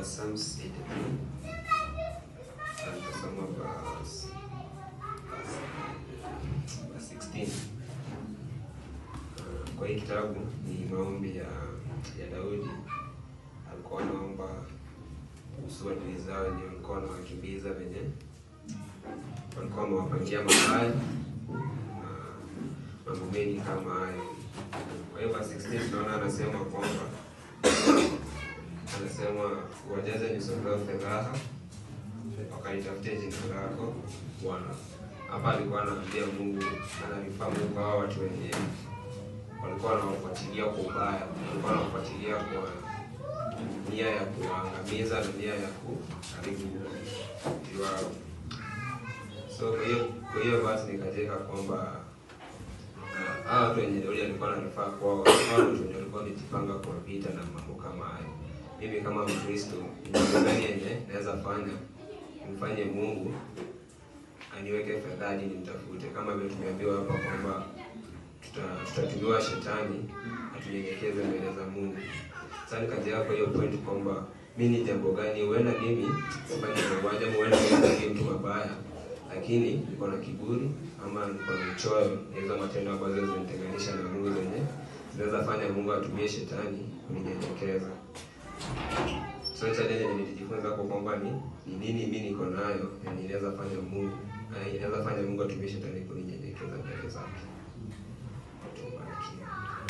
Psalms 83 and tutasoma verse 16. Kwa hii kitabu ni maombi ya Daudi. Alikuwa anaomba kuhusu adui zao wenye walikuwa wanawakimbiza, wenye walikuwa wamewapangia mabaya, mambo mengi kama hayo. Kwa hiyo verse 16 tunaona anasema kwamba wajaze nyuso zao fedha, wakaitafutie jina lako Bwana. Hapa alikuwa anaambia Mungu, anamfaa Mungu hao watu wenye walikuwa wanawafuatilia kwa ubaya, walikuwa wanawafuatilia kwa nia ya kuangamiza na nia ya kuharibu wao. So kwa hiyo basi nikajeka kwamba hao watu wenye Daudi alikuwa anafaa kwa hao watu wenye walikuwa wamejipanga kwa vita na mambo kama hayo. Mimi kama Mkristo, ni gani yenye naweza fanya mfanye Mungu aniweke fadhali nimtafute, kama vile tumeambiwa hapa kwamba tutatumiwa shetani atunyenyekeze mbele za Mungu. Sasa nikaja hapo hiyo point kwamba mimi ni jambo gani huenda mimi sifanye mauaji, huenda mimi mtu mabaya, lakini niko na kiburi ama niko na uchoyo, hizo matendo ambazo zinanitenganisha na Mungu zenye zinaweza fanya Mungu atumie shetani kuninyenyekeza. So challenge nilijifunza kwa kwamba ni nini mimi niko nayo na inaweza fanya Mungu atumie shetani kuninyenyekeza mbele zake.